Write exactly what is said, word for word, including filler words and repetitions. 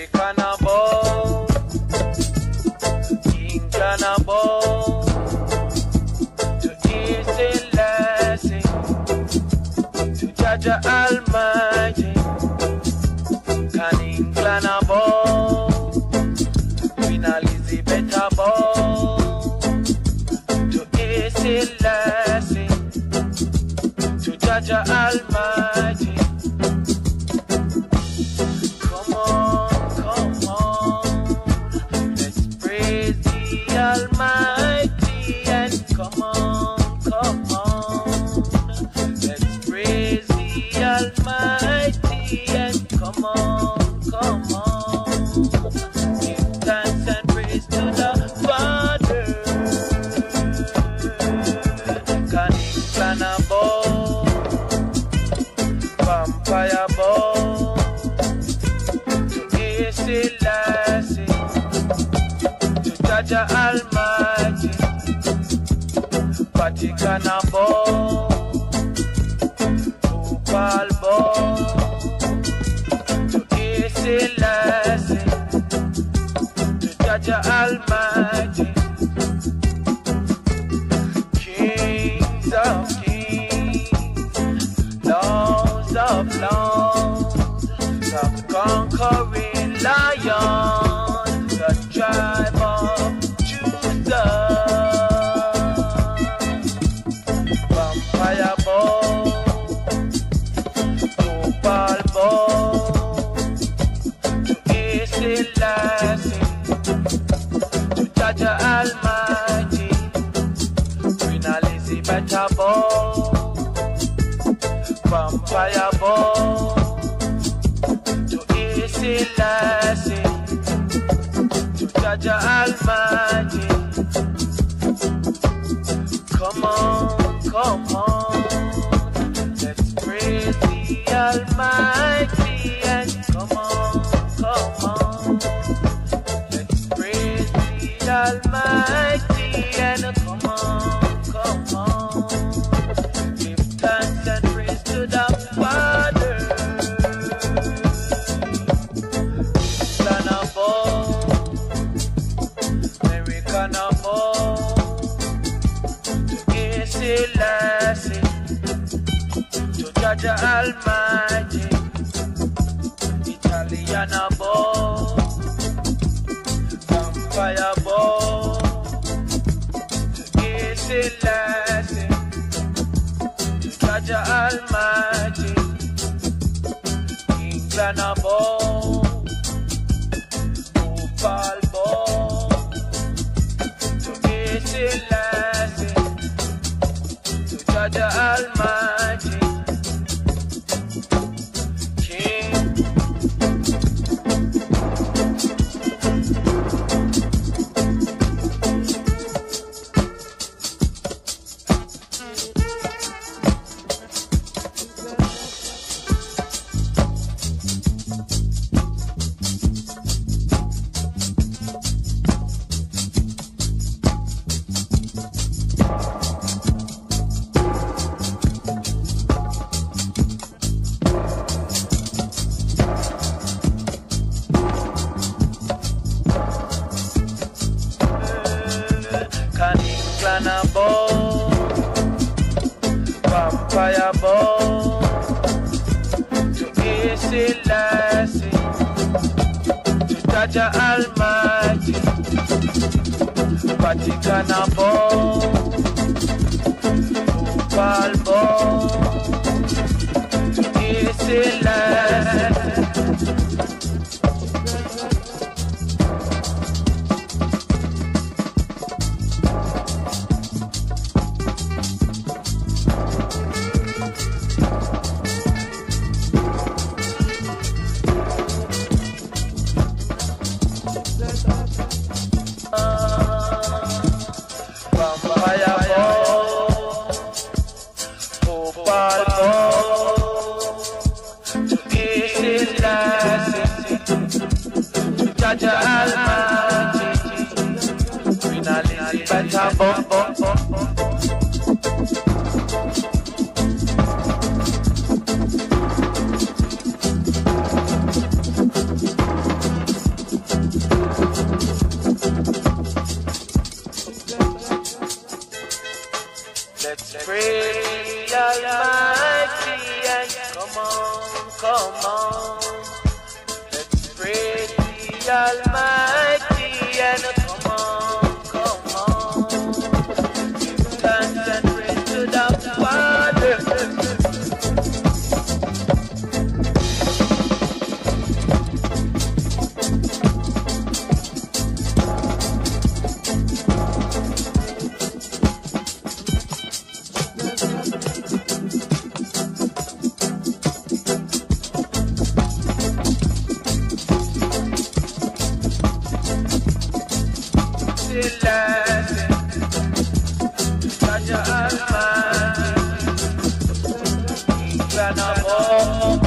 Cannibal, King Cannibal, to East Lassie, to Jaja Almighty, Canning Cannibal, Queen Elizabeth Ball, to East Lassie, to Jaja Almighty. Almighty, and come on, come on, let's praise the Almighty, and come on, come on, give thanks and praise to the Father. Canning Cannibal, Vampire Ball, to East Lassie, Jaja Almighty, Vatican Ball, Opal Ball, to East Lassie, to Jaja Almighty, Kings of Kings, Lords of Lords, the conquering Lion, the tribe of Vampire Ball, Opal Ball, to East Lassie, to Jaja Almighty, Queen Elizabeth Ball, Vampire Ball, to East Lassie, to Jaja Almighty. Come on, come on, let's praise the Almighty, and come on, come on, let's praise the Almighty, and come on, come on, give thanks and praise to the Father. Cannibal, Mary Cannibal, Lassie, to Jaja Almighty, Italiana Ball, Vampire Ball, to Easy Lassie, to Jaja Almighty, England Ball, Opal Ball, to Easy Lassie, Jaja Almighty, King. Ball, Vampire Ball, to Easy Lassie, to Jaja Almighty, Vatican Ball, Opal Ball, to Easy Lassie. Jaja Almighty, Queen Elizabeth Ball. come on, come on. Let's praise the Almighty and come on, come on. Give thanks and praise to the Father. Jaja Almighty, He ran above